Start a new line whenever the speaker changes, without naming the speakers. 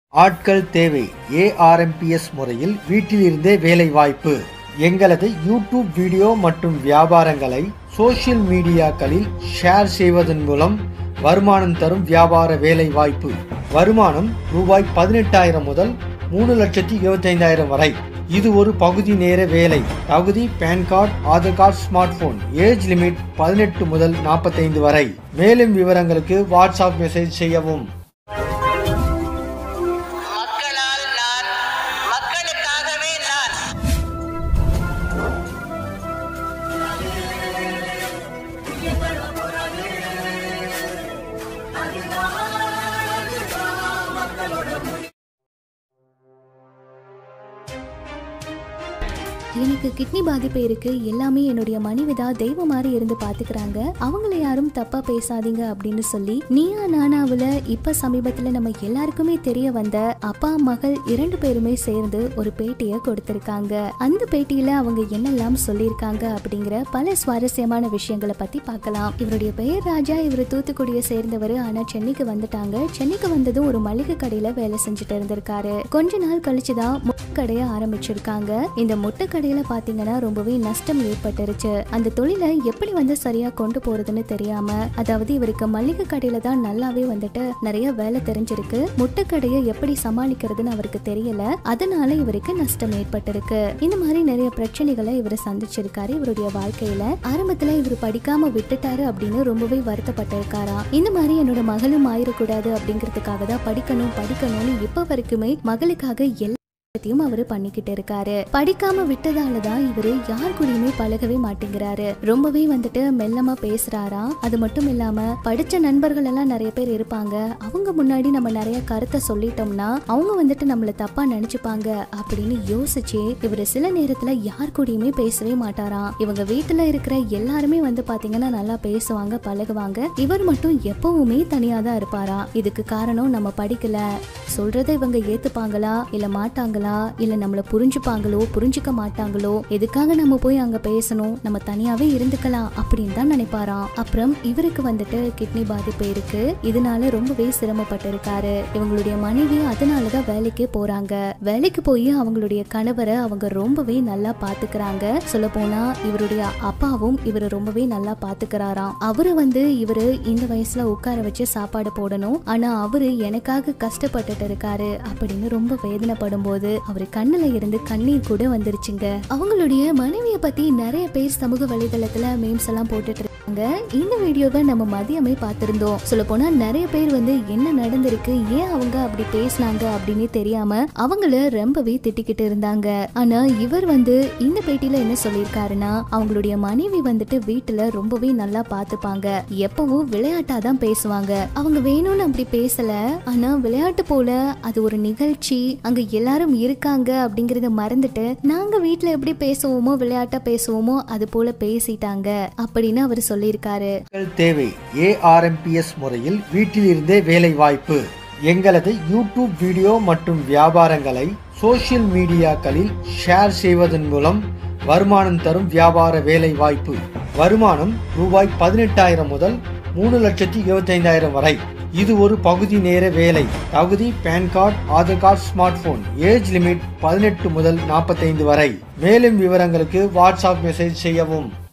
ஆட்கள் தேவை. ஏஆர்எம்பிஎஸ் முறையில் வீட்டிலிருந்தே வேலை வாய்ப்பு. எங்களது யூடியூப் வீடியோ மற்றும் வியாபாரங்களை சோஷியல் மீடியாக்களில் ஷேர் செய்வதன் மூலம் வருமானம் தரும் வியாபார வேலை வாய்ப்பு. வருமானம் ரூபாய் 18,000 முதல் 3,25,000 வரை. இது ஒரு பகுதி நேர வேலை. தகுதி pan card, Aadhaar card, smart phone. Age limit 18 முதல் 45 வரை. மேலும் விவரங்களுக்கு வாட்ஸ்அப் மெசேஜ் செய்யவும்.
எனக்கு கிட்னி பாதிப்பு இருக்கு, எல்லாமே என்னுடைய மனைவி தான் தெய்வம் மாதிரி இருந்து பாத்துக்கிறாங்க, அவங்கள யாரும் தப்பா பேசாதீங்க அப்படின்னு சொல்லி நீயா நானாவுல இப்ப சமீபத்துல நம்ம எல்லாருக்குமே தெரிய வந்த அப்பா மகள் 2 பேருமே சேர்ந்து ஒரு பேட்டியை கொடுத்திருக்காங்க. அந்த பேட்டியில அவங்க என்னெல்லாம் சொல்லியிருக்காங்க அப்படிங்கிற பல சுவாரஸ்யமான விஷயங்களை பத்தி பார்க்கலாம். இவருடைய பெயர் ராஜா. இவர் தூத்துக்குடியை சேர்ந்தவர். ஆனா சென்னைக்கு வந்துட்டாங்க. சென்னைக்கு வந்ததும் ஒரு மளிகை கடையில வேலை செஞ்சுட்டு இருந்திருக்காரு. கொஞ்ச நாள் கழிச்சுதான் முட்டை கடையை ஆரம்பிச்சிருக்காங்க. இந்த முட்டை கடையில பாத்தீங்கன்னா ரொம்பவே நஷ்டம் ஏற்பட்டுருச்சு. அந்த தொழிலை எப்படி சரியா கொண்டு போறதுன்னு தெரியாம, அதாவது இவருக்கு மளிகை கடையில தான் நல்லாவே நிறைய வேலை தெரிஞ்சிருக்கு. முட்டை கடையை எப்படி சமாளிக்கிறதுன்னு அவருக்கு தெரியல. அதனால இவருக்கு நஷ்டம் ஏற்பட்டிருக்கு. இந்த மாதிரி நிறைய பிரச்சனைகளை இவர் சந்திச்சிருக்காரு இவருடைய வாழ்க்கையில. ஆரம்பத்துல இவர் படிக்காம விட்டுட்டாரு அப்படின்னு ரொம்பவே வருத்தப்பட்டிருக்காரா. இந்த மாதிரி என்னோட மகளும் ஆயிடக்கூடாது அப்படிங்கிறதுக்காக தான் படிக்கணும்னு இப்ப வரைக்குமே மகளுக்காக அவரு பண்ணிக்கிட்டு இருக்காரு. படிக்காம விட்டதாலதான் இவரு யார் கூடயுமே பழகவே மாட்டேங்கிறாரு. ரொம்பவே மெல்லமா பேசுறாரா. அது மட்டும் இல்லாம படிச்ச நண்பர்கள் எல்லாம் நிறைய பேர் இருப்பாங்க. அவங்க முன்னாடி நம்ம நிறைய கருத்தை சொல்லிட்டோம்னா அவங்க நம்மள தப்பா நினைச்சுப்பாங்க அப்படின்னு யோசிச்சு இவரு சில நேரத்துல யார் கூடயுமே பேசவே மாட்டாராம். இவங்க வீட்டுல இருக்கிற எல்லாருமே பாத்தீங்கன்னா நல்லா பேசுவாங்க, பழகுவாங்க. இவர் மட்டும் எப்பவுமே தனியா தான் இருப்பாரா. இதுக்கு காரணம் நம்ம படிக்கல, சொல்றதை இவங்க ஏத்துப்பாங்களா இல்ல மாட்டாங்களா, இல்ல நம்மள புரிஞ்சுப்பாங்களோ புரிஞ்சுக்க மாட்டாங்களோ, எதுக்காக நம்ம போய் அங்க பேசணும், நம்ம தனியாவே இருந்துக்கலாம் அப்படின்னு தான் நினைப்பாராம். அப்புறம் இவருக்கு கிட்னி பாதிப்பு இருக்கு. இதனால ரொம்பவே சிரமப்பட்டு இருக்காரு. இவங்களுடைய மனைவி அதனாலதான் வேலைக்கே போறாங்க. வேலைக்கு போய் அவங்களுடைய கணவரை அவங்க ரொம்பவே நல்லா பாத்துக்கிறாங்க. சொல்ல போனா இவருடைய அப்பாவும் இவரை ரொம்பவே நல்லா பாத்துக்கிறாராம். அவரு இவரு இந்த வயசுல உட்கார வச்சு சாப்பாடு போடணும், ஆனா அவரு எனக்காக கஷ்டப்பட்டுட்டு இருக்காரு அப்படின்னு ரொம்ப வேதனைப்படும் போது அவரு கண்ணுல இருந்து கண்ணீர் கூட வந்துருச்சுங்க. அவங்களுடைய மனைவிய பத்தி நிறைய பேர் சமூக வலைதளத்துல மீம்ஸ் எல்லாம் போட்டுட்டு இருக்காங்க. இந்த வீடியோவை நம்ம மதியமே பார்த்திருந்தோம். சொல்ல போனா நிறைய பேர் என்ன நடந்திருக்கு, ஏன் அவங்க அப்படி பேசினாங்க அப்படின்னு தெரியாம அவங்கள ரொம்பவே திட்டிக்கிட்டு இருந்தாங்க. ஆனா இவர் இந்த பேட்டியில என்ன சொல்லியிருக்காருன்னா, அவங்களுடைய மனைவி வீட்டுல ரொம்பவே நல்லா பாத்துப்பாங்க, எப்பவும் விளையாட்டாதான் பேசுவாங்க. அவங்க வேணும்னு அப்படி பேசல, ஆனா விளையாட்டு போல அது ஒரு நிகழ்ச்சி, அங்க எல்லாரும் இருக்காங்க அப்படிங்கறத மறந்துட்டு நாங்க வீட்டுல எப்படி பேசுவோமோ விளையாட்டா பேசுவோமோ அது போல பேசிட்டாங்க அப்படின்னு அவர் சொல்லியிருக்காரு.
தேவை. ஏஆர்எம்பிஎஸ் முறையில் வீட்டிலிருந்தே வேலை வாய்ப்பு. எங்களது யூடியூப் வீடியோ மற்றும் வியாபாரங்களை சோஷியல் மீடியாக்களில் ஷேர் செய்வதன் மூலம் வருமானம் தரும் வியாபார வேலை வாய்ப்பு. வருமானம் ரூபாய் 18,000 முதல் 3,25,000 வரை. இது ஒரு பகுதி நேர வேலை. தகுதி pan card, Aadhaar card, smart phone. Age limit 18 முதல் 45 வரை. மேலும் விவரங்களுக்கு வாட்ஸ்அப் மெசேஜ் செய்யவும்.